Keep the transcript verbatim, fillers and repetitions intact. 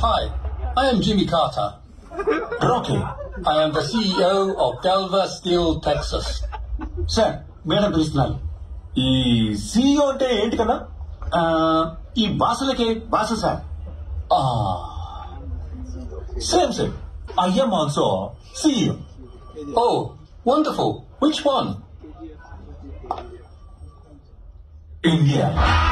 Hi, I am Jimmy Carter. Rocky. I am the C E O of Delver Steel, Texas. Sir madam పిలుస్తున్నారు. ఈ CEO అంటే ఏంటి కన్నా? ఈ బాసులకే boss sir. Same same. I am also C E O. Oh, wonderful. Which one? India.